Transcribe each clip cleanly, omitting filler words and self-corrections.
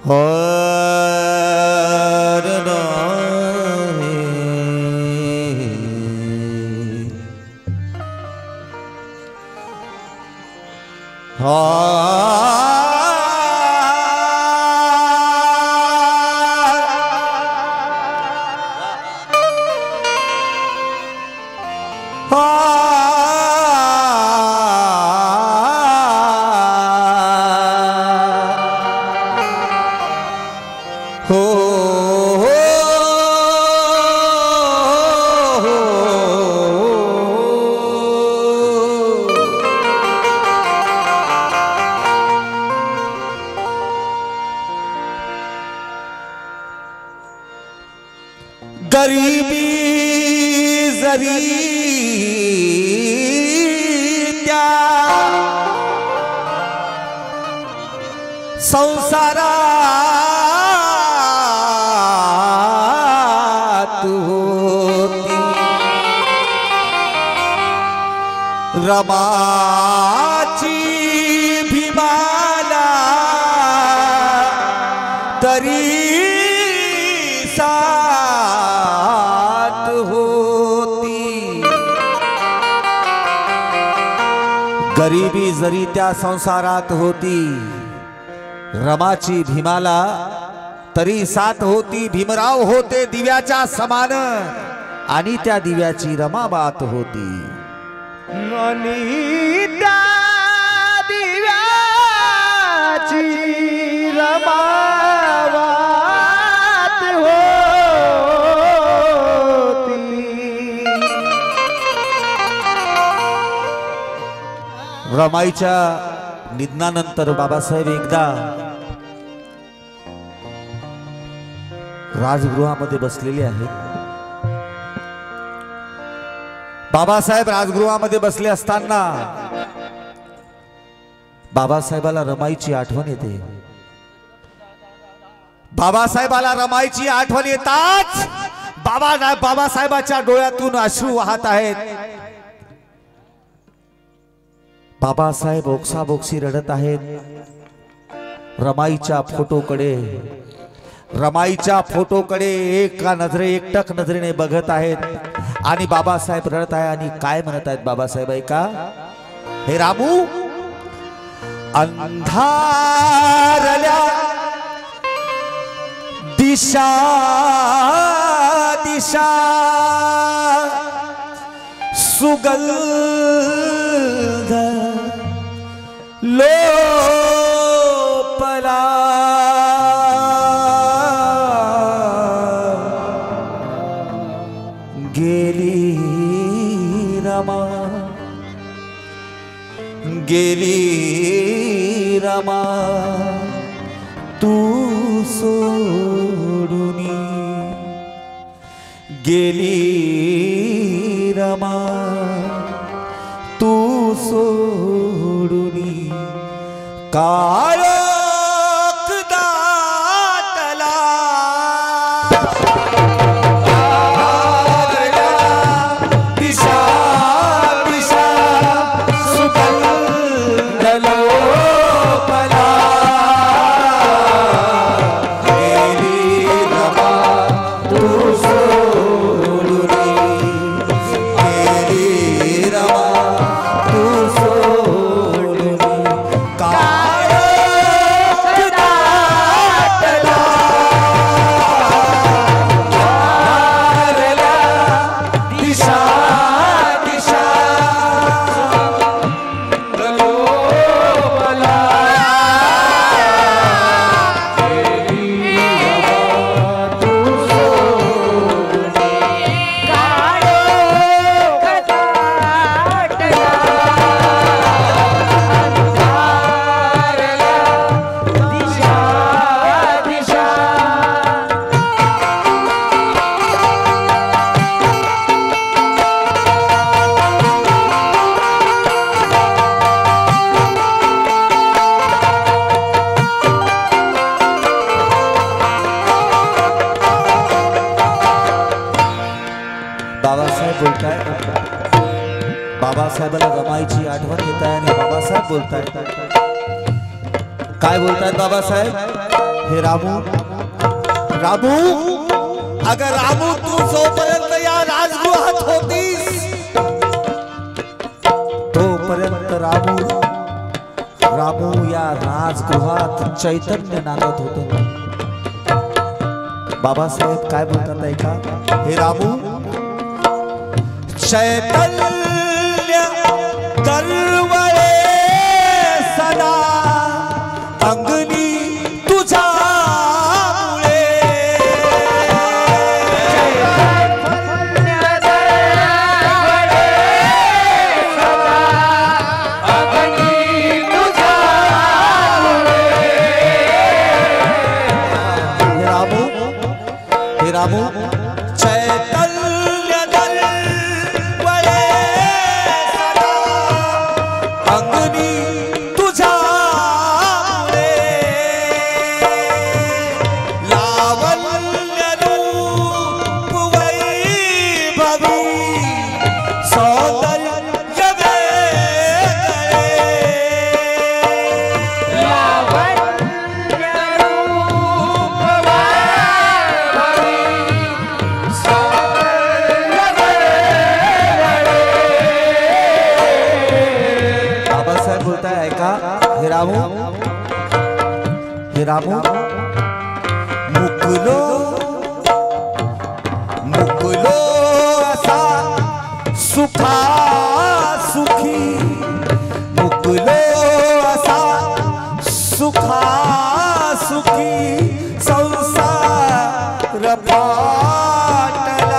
गरीबी जरी त्या संसारात होती रमाची भीमाला तरी गरीबी जरी त्या संसारात होती रमाची भीमाला तरी साथ होती भीमराव होते दिव्याच्या समान आणि त्या दिव्याची रमाबात होती आणि त्या दिव्याची रमाबात होती। रमाईच्या निधनानंतर बाबासाहेब एकदा राजगृहामध्ये बसलेले आहेत। बाबासाहेब राजगृहामध्ये बसले असताना बाबासाहेबाला रमाईची आठवण येते। बाबासाहेबाला रमाईची आठवण येताच बाबासाहेबाच्या डोळ्यातून अश्रू वाहत आहेत। बाबासाहेब ओक्साबोक्सी रडत आहेत। रमाईच्या फोटोकडे एका एकटक नजरेने बघत आहेत आणि बाबासाहेब रडत आहे आणि काय म्हणत आहेत बाबासाहेब ऐका। हे रामू अंधारल्या दिशा दिशा सुगंध लोपला गेली रमा तू सोडूनी गेली रमा तू सोडूनी काळोख दाटला दिशा दिशा सुगंध लोपला गेली रमा तू सोडूनी गेली रमा तू सोडूनी काळोख दाटला दिशा दिशा लोपला गेली रमा तू सोडूनी काळोख दाटला दिशा दिशा बाबासाहेब बोलताय। बाबासाहेबाला रमाईची आठवण येत आहे आणि बाबासाहेब बोलतायत। काय बोलतायत बाबासाहेब? हे रामू, रामू, अगर रामू तू जोपर्यंत या राजगृहात होतीस तोपर्यंत रामू, रामू या राजगृहात चैतन्य नांदत होते. बाबासाहेब काय बोलतात ऐका. हे रामू, चैतन्य दरवळे सदा अंगणी तुझ्या रामू, चैतन्य दरवळे सदा अंगणी तुझ्या लावण्य रूप वैभवी सौंदर्य हे रामू, हे रामू, मुकलो मुकलो असा सुखा सुखी, मुकलो असा सुखा सुखी संसार पाटला.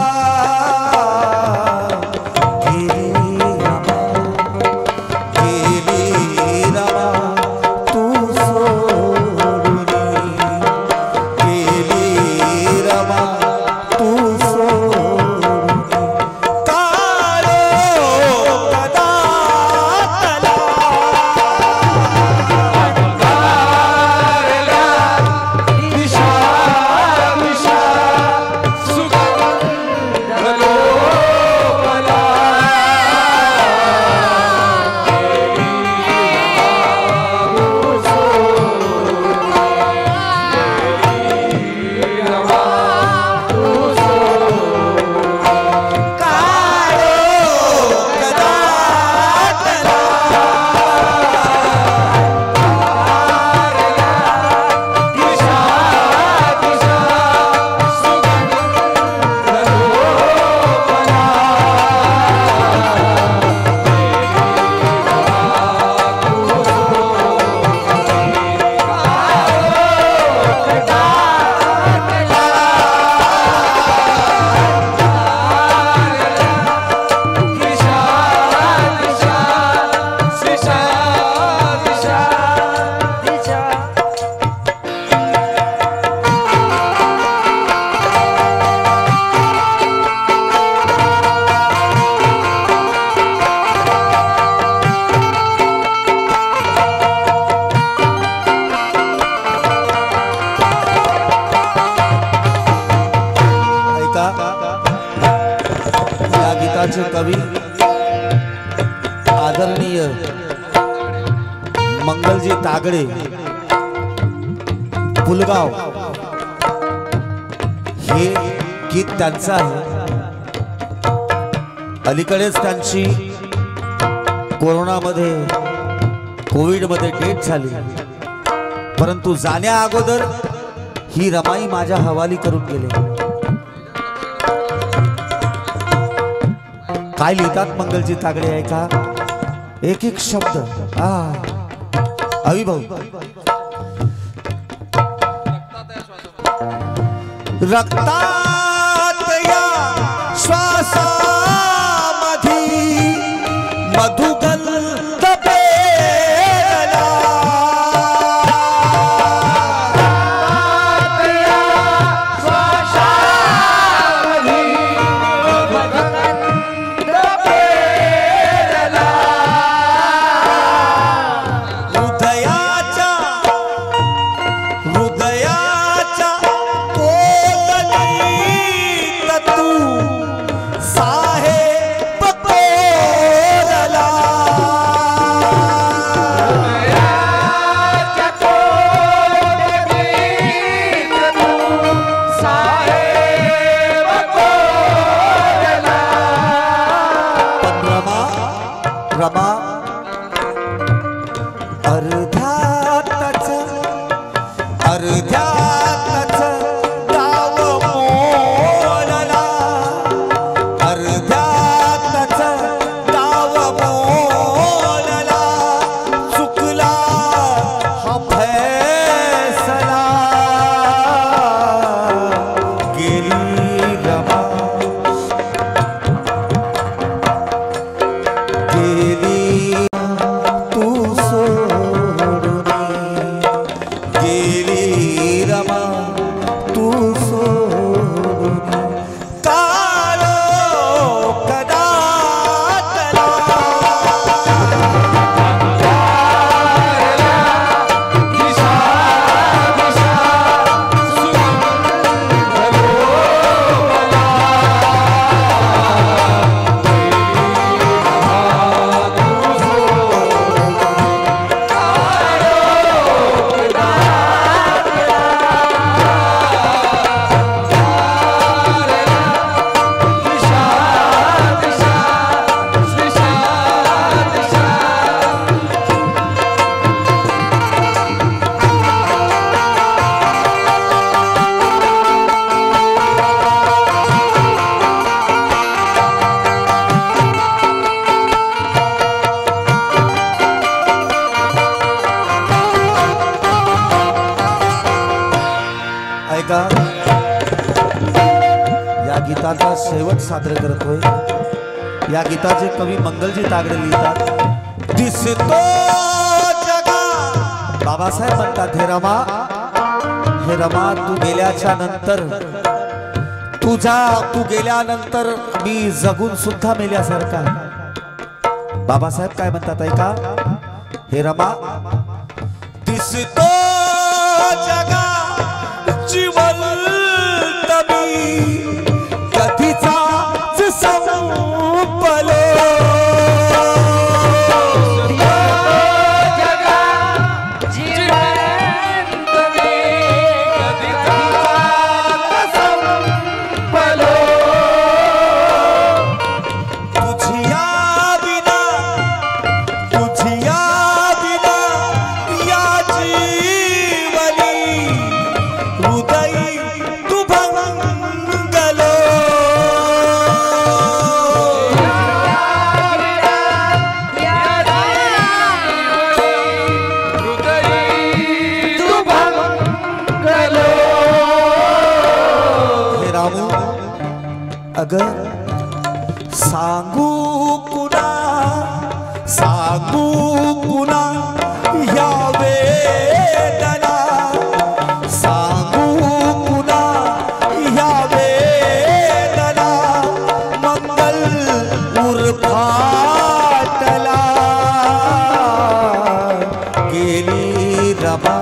कवी आदरणीय मंगलजी तागडे पुलगाव हे गीत त्यांचं आहे. अलीकडेच त्यांची कोरोनामध्ये कोविडमध्ये डेथ झाली, परंतु जाण्या अगोदर ही रमाई माझ्या हवाली करून गेले. काय लिहितात मंगलजी तागडे ऐका. एक एक शब्द अविभाऊ. रक्तात या श्वासामधी मधुगंध पेरला, अर्ध्यातच डाव मोडला, अर्ध्यातच डाव मोडला, चुकला हा फैसला, गेली रमा, गेली तू सोडून, गेली रमा तू सोडून, काळो कदाटला, ऐका या गीताचा शेवट सादर करतोय. या गीताचे कवी मंगलजी तागडे लिहितात. दिसतो जगा, बाबासाहेब म्हणतात हे रमा, हे रमा तू गेल्याच्या नंतर, तू गेल्यानंतर मी जगून सुद्धा मेल्यासारखा. बाबासाहेब काय म्हणतात ऐका, हे रमा दिसतो जगा जिवंत मी कधीचाच संपलो, जगा जिवंत मी कधीचाच संपलो, तुझिया बिना या जीवनी हृदय दुभंगलो, हे रामू अगर सांगू कुणा या वेदना, सांगू कुणा या वेदना, मंगल उरफाटला, गेली रमा,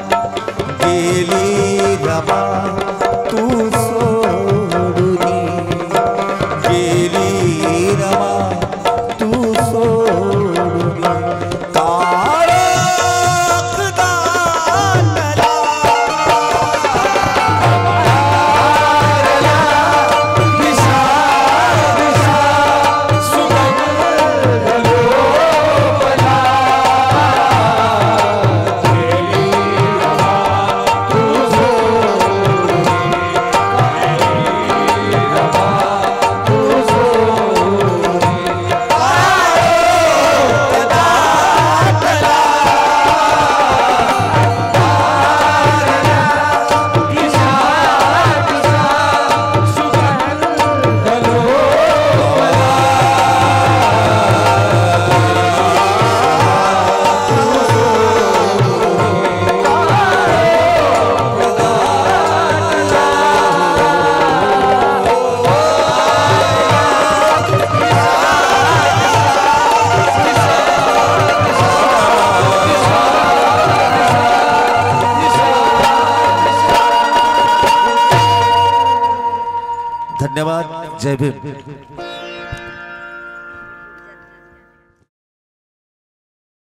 गेली रमा तू सोडूनी, गेली रमा तू सोडूनी, काळोख दाटला, दिशा दिशा सुगंध लोपला, गेली रमा तू सोडूनी, गेली रमा तू सोडूनी, धन्यवाद. जय भीम.